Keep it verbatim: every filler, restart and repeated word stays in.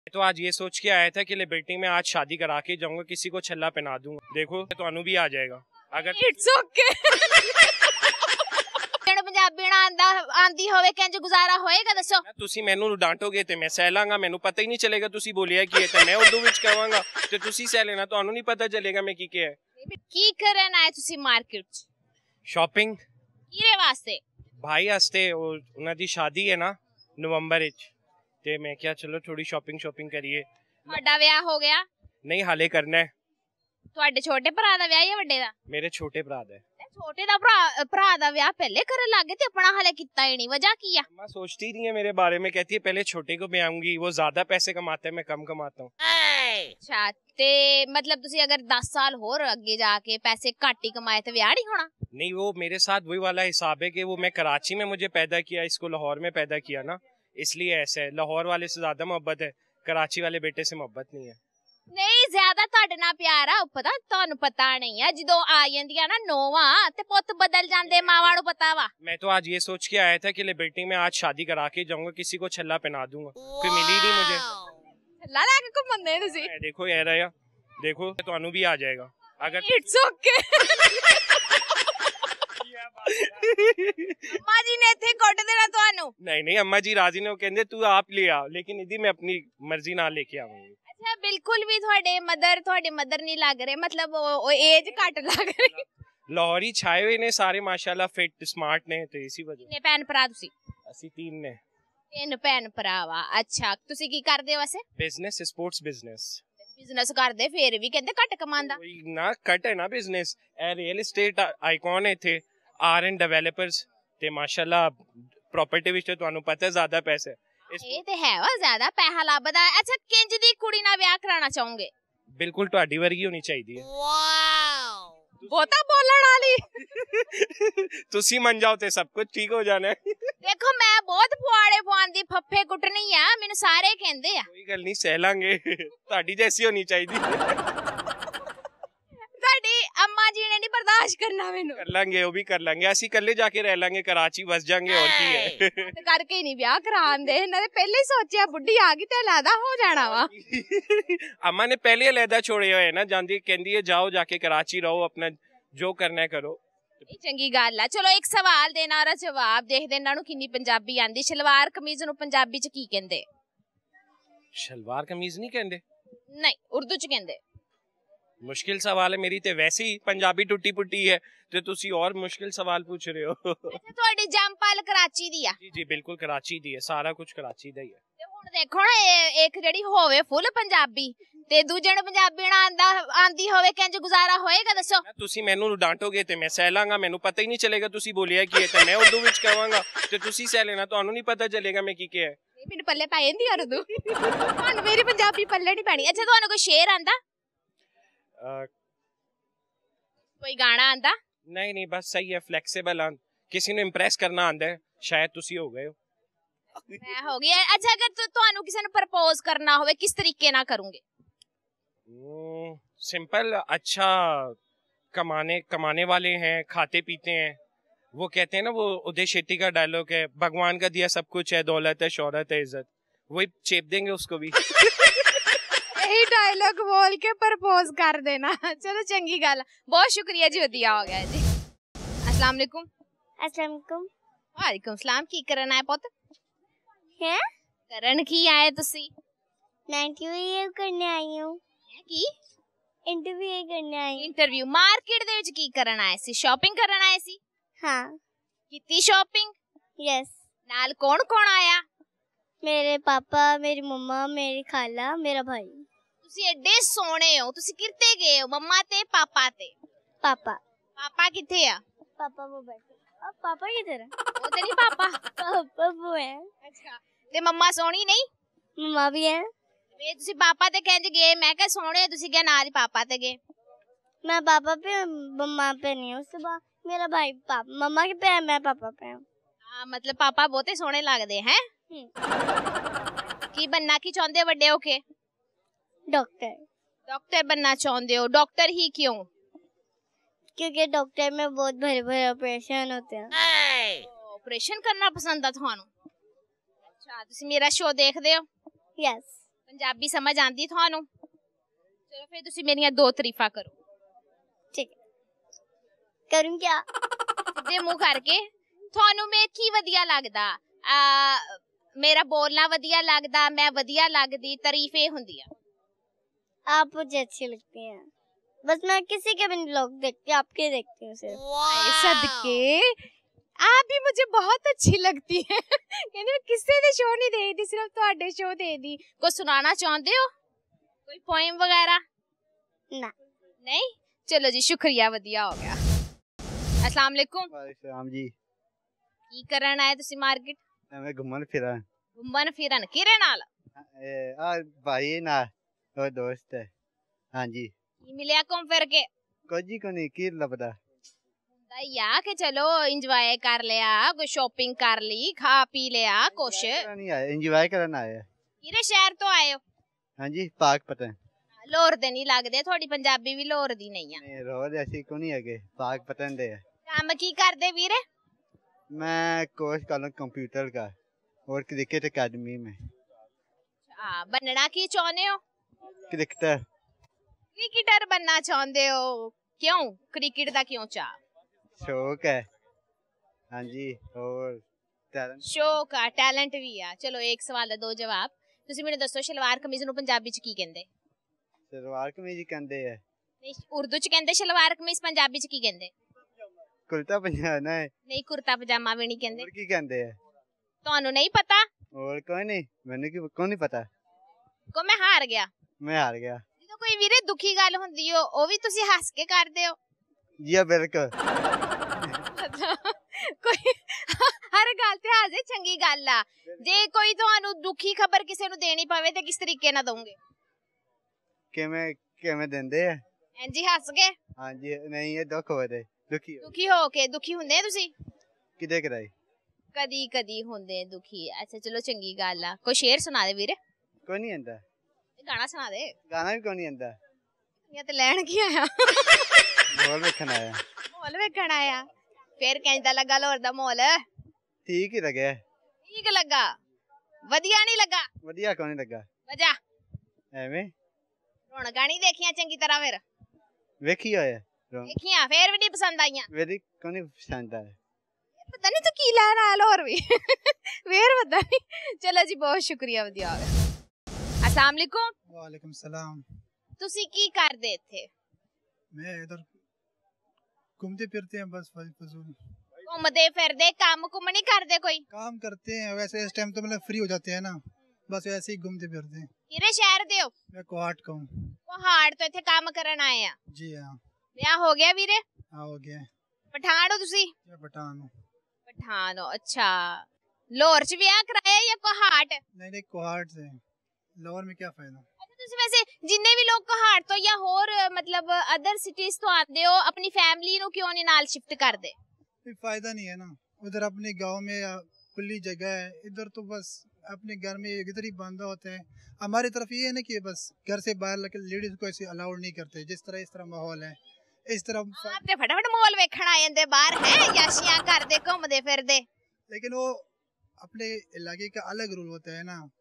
तो आज ये सोच के आया था कि लिबर्टी में आज शादी करा के जाऊंगा, किसी को छल्ला पहना दूंगा। देखो तो अनु भी आ जाएगा अगर इट्स ओके। पंजाबी ना आंदा आंदी होवे किंज गुजारा होएगा दसो। ਤੁਸੀਂ ਮੈਨੂੰ ਡਾਂਟੋਗੇ ਤੇ ਮੈਂ ਸਹਿ ਲਾਂਗਾ, ਮੈਨੂੰ ਪਤਾ ਹੀ ਨਹੀਂ ਚੱਲੇਗਾ ਤੁਸੀਂ ਬੋਲਿਆ ਕੀ ਹੈ ਤੇ ਮੈਂ ਉਰਦੂ ਵਿੱਚ ਕਹਾਂਗਾ ਤੇ ਤੁਸੀਂ ਸਹਿ ਲੈਣਾ, ਤੁਹਾਨੂੰ ਨਹੀਂ ਪਤਾ ਚੱਲੇਗਾ ਮੈਂ ਕੀ ਕਿਹਾ ਹੈ। ਕੀ ਕਰਨ ਆਏ ਤੁਸੀਂ ਮਾਰਕੀਟ ਚ? ਸ਼ਾਪਿੰਗ ਕਿਹਦੇ ਵਾਸਤੇ? ਭਾਈ ਵਾਸਤੇ, ਉਹ ਉਹਨਾਂ ਦੀ ਸ਼ਾਦੀ ਹੈ ਨਾ ਨਵੰਬਰ ਵਿੱਚ ਤੇ ਮੈਂ ਕਿਹਾ ਚਲੋ ਥੋੜੀ ਸ਼ਾਪਿੰਗ ਸ਼ਾਪਿੰਗ ਕਰੀਏ। ਤੁਹਾਡਾ ਵਿਆਹ ਹੋ ਗਿਆ? ਨਹੀਂ ਹਾਲੇ ਕਰਨਾ ਹੈ। ਤੁਹਾਡੇ ਛੋਟੇ ਭਰਾ ਦਾ ਵਿਆਹ ਜਾਂ ਵੱਡੇ ਦਾ? ਮੇਰੇ ਛੋਟੇ ਭਰਾ ਦਾ। ਛੋਟੇ ਦਾ ਭਰਾ ਭਰਾ ਦਾ ਵਿਆਹ ਪਹਿਲੇ ਕਰਨ ਲੱਗੇ ਤੇ ਆਪਣਾ ਹਾਲੇ ਕੀਤਾ ਹੀ नहीं, वजह ਕੀ ਆ? माँ सोचती नहीं है मेरे बारे में, कहती है पहले छोटे को ब्याहूंगी, वो ज्यादा पैसे कमाते हैं मैं कम कमाता हूँ। अच्छा ते मतलब तुसी अगर दस साल होर अगे जाके पैसे घट ही कमाए तो विआह नहीं होना? नहीं, वो मेरे साथ वही वाला हिसाब है कि वो मैं कराची में मुझे पैदा किया, इसको लाहौर में पैदा किया ना, इसलिए ऐसा है। लाहौर वाले से ज्यादा मोहब्बत है, कराची वाले बेटे से मोहब्बत नहीं है। नहीं ज्यादा ਤੁਹਾਡੇ ਨਾਲ ਪਿਆਰ ਆ, ਪਤਾ ਤੁਹਾਨੂੰ ਪਤਾ नहीं है ਜਦੋਂ आ ਜਾਂਦੀਆਂ ਨਾ ਨੋਵਾਂ ਤੇ ਪੁੱਤ ਬਦਲ ਜਾਂਦੇ, ਮਾਵਾਂ ਨੂੰ ਪਤਾ ਵਾ। मैं तो आज ये सोच के आया था कि लिबर्टी में आज शादी करा के जाऊंगा, किसी को छल्ला पहना दूंगा, कोई मिली नहीं मुझे। ਛੱਲਾ ਲੈ ਕੇ ਘੁੰਮਦੇ ਤੁਸੀਂ? देखो ये रहा, देखो तो अनु भी आ जाएगा अगर इट्स ओके। अम्मा जी ने इत्थे कुੱਟ देना ਤੁਹਾਨੂੰ? नहीं नहीं अम्मा जी राजी ने, वो कहंदे तू आप ले आ, लेकिन इदी मैं अपनी मर्जी नाल लेके आऊंगी। अच्छा बिल्कुल भी ਤੁਹਾਡੇ ਮਦਰ ਤੁਹਾਡੇ ਮਦਰ ਨਹੀਂ ਲੱਗ ਰਹੇ, मतलब ਉਹ ਏਜ ਘੱਟ ਲੱਗ ਰਹੀ। ਲਾਹੌਰ ਹੀ ਛਾਏ ਹੋਏ ਨੇ ਸਾਰੇ ਮਾਸ਼ਾਅੱਲਾ, ਫਿਟ ਸਮਾਰਟ ਨੇ ਤੇ ਇਸੇ ਵਜ੍ਹਾ। ਕਿੰਨੇ ਭੈਣ ਭਰਾ ਤੁਸੀਂ? ਅਸੀਂ ਤਿੰਨ ਨੇ। ਤਿੰਨ ਭੈਣ ਭਰਾ ਵਾ। ਅੱਛਾ ਤੁਸੀਂ ਕੀ ਕਰਦੇ ਹੋ ਵੈਸੇ? Business, sports business. ਬਿਜ਼ਨਸ ਕਰਦੇ ਫਿਰ ਵੀ ਕਹਿੰਦੇ ਘੱਟ ਕਮਾਉਂਦਾ? ਕੋਈ ਨਾ ਘੱਟ ਹੈ ਨਾ ਬਿਜ਼ਨਸ, ਇਹ ਰੀਅਲ ਏਸਟੇਟ ਆਈਕਨ ਹੈ ਇੱਥੇ, ਆਰ ਐਂਡ ਡਿਵੈਲਪਰਸ ਤੇ ਮਾਸ਼ਾਅੱਲਾ ਪ੍ਰੋਪਰਟੀ ਵਿੱਚ ਤੁਹਾਨੂੰ ਪਤਾ ਜ਼ਿਆਦਾ ਪੈਸਾ। ਇਹ ਤੇ ਹੈ ਵਾ ਜ਼ਿਆਦਾ ਪੈਸਾ ਲੱਭਦਾ। ਅੱਛਾ ਕਿੰਜ ਦੀ ਕੁੜੀ ਨਾਲ ਵਿਆਹ ਕਰਾਉਣਾ ਚਾਹੋਗੇ? ਬਿਲਕੁਲ ਤੁਹਾਡੀ ਵਰਗੀ ਹੋਣੀ ਚਾਹੀਦੀ ਹੈ। ਵਾਓ ਬਹੁਤਾ ਬੋਲਣ ਵਾਲੀ। ਤੁਸੀਂ ਮੰਨ ਜਾਓ ਤੇ ਸਭ ਕੁਝ ਠੀਕ ਹੋ ਜਾਣਾ ਹੈ। ਦੇਖੋ ਮੈਂ ਬਹੁਤ ਪੁਆੜੇ ਪਵਾਉਂਦੀ, ਫੱਫੇ ਕੁੱਟਣੀ ਆ, ਮੈਨੂੰ ਸਾਰੇ ਕਹਿੰਦੇ ਆ। ਕੋਈ ਗੱਲ ਨਹੀਂ, ਸਹਿ ਲਾਂਗੇ, ਤੁਹਾਡੀ ਜੈਸੀ ਹੋਣੀ ਚਾਹੀਦੀ। ਤੁਹਾਡੀ ਅੰਮਾ ਜੀ ਨੇ ਨਹੀਂ ਬਰਦਾਸ਼ਤ ਕਰਨਾ ਮੈਨੂੰ। ਕਰ ਲਾਂਗੇ, ਉਹ ਵੀ ਕਰ ਲਾਂਗੇ, ਅਸੀਂ ਇਕੱਲੇ ਜਾ ਕੇ ਰਹਿ ਲਾਂਗੇ, ਕਰਾਚੀ ਵਸ ਜਾਾਂਗੇ, ਹੋਰ ਕੀ ਹੈ। ਤੇ ਕਰਕੇ ਹੀ ਨਹੀਂ ਵਿਆਹ ਕਰਾਉਂਦੇ, ਇਹਨਾਂ ਨੇ ਪਹਿਲੇ ਹੀ ਸੋਚਿਆ ਬੁੱਢੀ ਆ ਗਈ ਤੇ ਅਲੱਗਾ ਹੋ ਜਾਣਾ ਵਾ। ਅੰਮਾ ਨੇ ਪਹਿਲੇ ਅਲੱਗਾ ਛੋੜੇ ਹੋਏ ਨਾ, ਜਾਂਦੀ ਕਹਿੰਦੀ ਹੈ ਜਾਓ ਜਾ ਕੇ ਕਰਾਚੀ ਰਹੋ, ਆਪਣਾ ਜੋ ਕਰਨਾ ਕਰੋ। ਇਹ ਚੰਗੀ ਗੱਲ ਆ। ਚਲੋ ਇੱਕ ਸਵਾਲ ਦੇਣਾ ਔਰ ਜਵਾਬ ਦੇਖਦੇ ਇਹਨਾਂ ਨੂੰ ਕਿੰਨੀ ਪੰਜਾਬੀ ਆਂਦੀ। ਸਲਵਾਰ ਕਮੀਜ਼ ਨੂੰ ਪੰਜਾਬੀ ਚ ਕੀ ਕਹਿੰਦੇ? ਸਲਵਾਰ ਕਮੀਜ਼ ਨਹੀਂ ਕਹਿੰਦੇ? ਨਹੀਂ ਉਰਦੂ ਚ ਕਹਿੰਦੇ। मुश्किल सवाल है, मेरी तो वैसे ही पंजाबी टुटी पुटी है तो तुसी और मुश्किल सवाल पूछ रहे हो। अच्छा ਤੁਹਾਡੀ ਜੰਪਲ ਕਰਾਚੀ ਦੀ ਆ? जी जी बिल्कुल कराची दी है, सारा कुछ कराची दा ही है। ਤੇ ਹੁਣ ਦੇਖੋ ਨਾ ਇੱਕ ਜਿਹੜੀ ਹੋਵੇ ਫੁੱਲ ਪੰਜਾਬੀ ਤੇ ਦੂਜੇ ਨੂੰ ਪੰਜਾਬੀ ਨਾ ਆਂਦਾ ਆਂਦੀ ਹੋਵੇ ਕਿੰਜ ਗੁਜ਼ਾਰਾ ਹੋਏਗਾ ਦੱਸੋ? ਤੁਸੀਂ ਮੈਨੂੰ ਡਾਂਟੋਗੇ ਤੇ ਮੈਂ ਸਹਿ ਲਾਂਗਾ, ਮੈਨੂੰ ਪਤਾ ਹੀ ਨਹੀਂ ਚੱਲੇਗਾ ਤੁਸੀਂ ਬੋਲਿਆ ਕੀ ਹੈ ਤੇ ਮੈਂ ਉਰਦੂ ਵਿੱਚ ਕਹਾਂਗਾ ਤੇ ਤੁਸੀਂ ਸਹਿ ਲੈਣਾ, ਤੁਹਾਨੂੰ ਨਹੀਂ ਪਤਾ ਚੱਲੇਗਾ ਮੈਂ ਕੀ ਕਿਹਾ ਹੈ। ਮੈਨੂੰ ਪੱਲੇ ਪੈ ਜਾਂਦੀ ਉਰਦੂ, ਤੁਹਾਨੂੰ ਮੇਰੀ ਪੰਜਾਬੀ ਪੱਲੇ ਨਹੀਂ ਪੈਣੀ। ਅੱਛਾ ਤੁਹਾਨੂੰ ਕੋਈ ਸ਼ੇਰ ਆਂਦਾ? ਕੋਈ ਗਾਣਾ ਆਂਦਾ? नहीं नहीं बस सही है, फ्लेक्सिबल हाँ, किसी ने इम्प्रेस करना आंदा है, शायद तुसी हो गए हो। मैं हो गई। अच्छा अगर ਤੁਹਾਨੂੰ ਕਿਸੇ ਨੂੰ ਪ੍ਰਪੋਜ਼ ਕਰਨਾ ਹੋਵੇ ਕਿਸ ਤਰੀਕੇ ਨਾਲ ਕਰੋਗੇ? सिंपल, अच्छा कमाने कमाने वाले हैं, खाते पीते हैं, वो कहते हैं ना, वो उदय शेट्टी का डायलॉग है, भगवान का दिया सब कुछ है, दौलत है, शोहरत है, इज्जत, वही चेप देंगे उसको भी। यही डायलॉग बोल के प्रपोज कर देना। चलो चंगी गल, बहुत शुक्रिया जी, वधिया हो गया जी। अस्सलाम वालेकुम। अस्सलाम वालेकुम। वालेकुम सलाम। की करन आए पुत? हैं? करन की आए तुसी? मैं इंटरव्यू करने आई हूँ। की? इंटरव्यू करने आई हूँ। इंटरव्यू मार्केट दे विच की करन आए सी? शॉपिंग करन आए सी? हाँ। कितनी शॉपिंग? यस। नाल कौन कौन आया? मेरे पापा, मेरी मम्मा, मेरी खाला, मेरा भाई। ਤੁਸੀਂ ਐਡੇ ਸੋਹਣੇ ਹੋ, ਤੁਸੀਂ ਕਿੱਥੇ ਗਏ ਹੋ? ਮੰਮਾ ਤੇ ਪਾਪਾ ਤੇ? पापा। ਪਾਪਾ ਕਿੱਥੇ ਆ? पापा वो बैठे। अब पापा किधर है? ਉਹ ਤੇ ਨਹੀਂ ਪਾਪਾ। पापा वो है। ਅੱਛਾ ਤੇ ਮੰਮਾ ਸੋਹਣੀ ਨਹੀਂ? मम्मा भी है। ਵੇ ਤੁਸੀਂ ਪਾਪਾ ਤੇ ਕਹਿੰਦੇ ਗਏ, ਮੈਂ ਕਿਹਾ ਸੋਹਣੇ ਤੁਸੀਂ ਕਿਹਾ ਨਾਲ ਹੀ ਪਾਪਾ ਤੇ ਗਏ। मैं पापा पे मम्मा पे नहीं हूँ, उसके बाद मेरा भाई पापा मम्मा के पे है, मैं पापा पे हूँ। ਹਾਂ ਮਤਲਬ ਪਾਪਾ ਬਹੁਤੇ ਸੋਹਣੇ ਲੱਗਦੇ ਹੈ। ਕੀ ਬੰਨਾ ਕੀ ਚਾਹੁੰਦੇ ਵੱਡੇ ਹੋ ਕੇ? डॉक्टर। डॉक्टर बनना चाहते हो? डॉक्टर ही क्यों? क्योंकि डॉक्टर में बहुत बड़े बड़े ऑपरेशन होते हैं। ऑपरेशन करना पसंद है थानू? अच्छा तुसी मेरा शो देखदे हो? यस। ਪੰਜਾਬੀ ਸਮਝ ਆਂਦੀ ਤੁਹਾਨੂੰ? ਚਲੋ ਫਿਰ ਤੁਸੀਂ ਮੇਰੀਆਂ ਦੋ ਤਾਰੀਫਾਂ ਕਰੋ। ठीक है करूँ क्या? ਸਿੱਧੇ ਮੂੰਹ ਕਰਕੇ ਤੁਹਾਨੂੰ ਮੈਂ ਕੀ ਵਧੀਆ ਲੱਗਦਾ? ਆ ਮੇਰਾ ਬੋਲਣਾ ਵਧੀਆ ਲੱਗਦਾ, ਮੈਂ ਵਧੀਆ ਲੱਗਦੀ, ਤਾਰੀਫ ਇਹ ਹੁੰਦੀ ਆ। आप मुझे अच्छी लगती हैं, बस मैं किसी के भी व्लॉग देखती हूँ, आपके देखती हूँ सिर्फ। हाय सदके, आप भी मुझे बहुत अच्छी लगती है। कहते मैं किसी दे शो नहीं देखती, सिर्फ ਤੁਹਾਡੇ शो देखती। कुछ सुनाना चाहते हो? कोई पोएम वगैरह? ना। नहीं? चलो जी शुक्रिया, वधिया हो गया। अस्सलाम वालेकुम। ਵਾਲੇਕੁਮ ਜੀ। ਕੀ ਕਰਨ ਆਏ ਤੁਸੀਂ ਮਾਰਕੀਟ? ਐਵੇਂ ਘੁੰਮਣ ਫਿਰਨ। ਘੁੰਮਣ ਫਿਰਨ ਕਿਹਦੇ ਨਾਲ? ਇਹ ਆ ਭਾਈ ਨਾਲ ਉਹ ਦੋਸਤ ਹੈ। ਹਾਂਜੀ। ਕੀ ਮਿਲਿਆ ਘੁੰਮ ਫਿਰ ਕੇ? ਕੁਝ ਹੀ ਕੋਈ ਨਹੀਂ, ਕੀ ਲੱਭਦਾ? ਹੁੰਦਾ ਹੀ ਆ ਕਿ ਚਲੋ ਇੰਜੋਏ ਕਰ ਲਿਆ, ਕੋਈ ਸ਼ਾਪਿੰਗ ਕਰ ਲਈ, ਖਾ ਪੀ ਲਿਆ ਕੁਛ। ਨਹੀਂ ਆਏ, ਇੰਜੋਏ ਕਰਨ ਆਏ ਆ। ਕਿਹੜੇ ਸ਼ਹਿਰ ਤੋਂ ਆਏ ਹੋ? ਹਾਂਜੀ, ਪਾਕ ਪਤਨ। ਲਾਹੌਰ ਦੇ ਨਹੀਂ ਲੱਗਦੇ, ਤੁਹਾਡੀ ਪੰਜਾਬੀ ਵੀ ਲਾਹੌਰ ਦੀ ਨਹੀਂ ਆ। ਨਹੀਂ ਰੋਜ਼ ਅਸੀਂ ਕੋ ਨਹੀਂ ਹੈਗੇ, ਪਾਕ ਪਤਨ ਦੇ ਆ। ਕੰਮ ਕੀ ਕਰਦੇ ਵੀਰੇ? मैं कोर्स कर रहा हूँ कंप्यूटर का और क्रिकेट एकेडमी में। आ, बनना की चाहते हो? क्रिकेटर। क्रिकेटर बनना चाहते हो? क्यों? क्रिकेट दा क्यों चाह? शौक है। हाँ जी। और टैलेंट। शौक आ, टैलेंट भी आ। चलो एक सवाल दो जवाब। ਤੁਸੀਂ ਮੈਨੂੰ ਦੱਸੋ ਸ਼ਲਵਾਰ ਕਮੀਜ਼ ਨੂੰ ਪੰਜਾਬੀ ਚ ਕੀ ਕਹਿੰਦੇ? सलवार कमीज कहते हैं। ਨਹੀਂ ਉਰਦੂ ਚ ਕਹਿੰਦੇ ਸ਼ਲਵਾਰ ਕਮੀਜ਼, ਪੰਜਾਬੀ ਚ ਕੀ ਕਹਿੰਦੇ? कुर्ता पजामा है। ਨਹੀਂ ਕੁਰਤਾ ਪਜਾਮਾ ਵੀ ਨਹੀਂ ਕਹਿੰਦੇ। और की कहते हैं? ਤੁਹਾਨੂੰ नहीं पता? और कोई नहीं, मैंने की को नहीं पता। ਕੋ ਮੈਂ ਹਾਰ ਗਿਆ। मैं हार गया। ਜਦੋਂ ਕੋਈ ਵੀਰੇ ਦੁਖੀ ਗੱਲ ਹੁੰਦੀ ਹੋ ਉਹ ਵੀ ਤੁਸੀਂ ਹੱਸ ਕੇ ਕਰਦੇ ਹੋ? जी हाँ बिल्कुल। ਕੋਈ ਹਰ ਗੱਲ ਤੇ ਹੱਸੇ, ਚੰਗੀ ਗੱਲ ਆ। ਜੇ ਕੋਈ ਤੁਹਾਨੂੰ ਦੁਖੀ ਖਬਰ ਕਿਸੇ ਨੂੰ ਦੇਣੀ ਪਵੇ ਤੇ ਕਿਸ ਤਰੀਕੇ ਨਾਲ ਦੋਗੇ? किवें किवें देंदे है? ਇੰਜੀ ਹੱਸ ਕੇ? हाँ जी। नहीं ये दुख हो दे दुखी हो। ਦੁਖੀ ਹੋ ਕੇ? ਦੁਖੀ ਹੁੰਦੇ ਤੁਸੀਂ? किदे कराई? ਕਦੀ ਕਦੀ ਹੁੰਦੇ ਦੁਖੀ। ਅੱਛਾ ਚਲੋ ਚੰਗੀ ਗੱਲ ਆ। ਕੋਈ ਸ਼ੇਰ ਸੁਣਾ ਦੇ ਵੀਰੇ। कोई नहीं आंदा। ਗਾਣਾ ਸੁਣਾ ਦੇ। गाना भी कोई नहीं आंदा। ਇਹ ਤੇ ਲੈਣ ਕੀ ਆਇਆ? बोल वेखन आया। ਮਾਹੌਲ ਵੇਖਣ ਆਇਆ। ਫੇਰ ਕਹਿੰਦਾ ਲੱਗਾ ਲਾਹੌਰ ਦਾ ਮਾਹੌਲ? ठीक ही लगे। ਠੀਕ ਲੱਗਾ? ਵਧੀਆ ਨਹੀਂ ਲੱਗਾ? वधिया कोई नहीं लगा। ਵਜਾ एवें ਰੌਣਕਾਂ ਨਹੀਂ ਦੇਖੀਆਂ ਚੰਗੀ ਤਰ੍ਹਾਂ? ਫਿਰ वेखी होया रोन ਦੇਖੀਆਂ ਫੇਰ ਵੀ ਨਹੀਂ ਪਸੰਦ ਆਈਆਂ? वेरी कोई नहीं पसंद आया। ਪਤਾ ਨਹੀਂ ਤੂੰ ਕੀ ਲੈਣ ਆਇਆ ਲਾਹੌਰ ਵੀ। ਫੇਰ ਪਤਾ ਨਹੀਂ। ਚਲੋ ਜੀ ਬਹੁਤ ਸ਼ੁਕਰੀਆ, ਵਧੀਆ ਹੋ ਗਿਆ। अस्सलाम वालेकुम। वालेकुम सलाम। ਤੁਸੀਂ ਕੀ ਕਰਦੇ ਇੱਥੇ? मैं इधर घूमते फिरते हैं बस फजूल। ਘੁੰਮਦੇ ਫਿਰਦੇ, ਕੰਮ ਕੁਮ ਨਹੀਂ ਕਰਦੇ ਕੋਈ? काम करते हैं वैसे, इस टाइम तो मतलब फ्री हो जाते हैं ना, बस वैसे ही घूमते फिरते हैं। ਕਿਹੜੇ ਸ਼ਹਿਰ ਦੇ ਹੋ? मैं कोहाट का हूँ। ਪਹਾੜ ਤੋਂ ਇੱਥੇ ਕੰਮ ਕਰਨ ਆਏ ਆ? जी हाँ। ਵਿਆਹ ਹੋ ਗਿਆ ਵੀਰੇ? हाँ हो गया है। ਪਠਾਨ ਹੋ ਤੁਸੀਂ? मैं पठान हूँ। ਪਠਾਨ ਹੋ, ਅੱਛਾ। ਲਾਹੌਰ ਚ ਵਿਆਹ ਕਰਾਇਆ ਜਾਂ ਕੋਹਾਟ? नहीं नहीं कोहाट से। लाहौर में क्या फायदा। ਅੱਛਾ ਤੁਸੀਂ ਵੈਸੇ ਜਿੰਨੇ ਵੀ ਲੋਕ ਕੋਹਾਟ ਤੋਂ ਜਾਂ ਹੋਰ ਮਤਲਬ ਅਦਰ ਸਿਟੀਜ਼ ਤੋਂ ਆਉਂਦੇ ਹੋ, ਆਪਣੀ ਫੈਮਿਲੀ ਨੂੰ ਕਿਉਂ ਨਹੀਂ ਨਾਲ ਸ਼ਿਫਟ ਕਰਦੇ? कोई फायदा नहीं है ना, उधर अपने गांव में या खुली जगह है, इधर तो बस अपने घर में इधर ही बांधा होता है। हमारी तरफ ये है ना कि बस घर से बाहर लेडीज को ऐसे अलाउड नहीं करते, जिस तरह इस तरह माहौल है इस तरह। ਆਪ ਤੇ ਫਟਾਫਟ ਮਾਹੌਲ ਵੇਖਣ ਆ ਜਾਂਦੇ ਬਾਹਰ, ਹੈ ਯਾਸ਼ੀਆਂ ਕਰਦੇ ਘੁੰਮਦੇ ਫਿਰਦੇ। लेकिन वो अपने इलाके का अलग रूल होता है ना,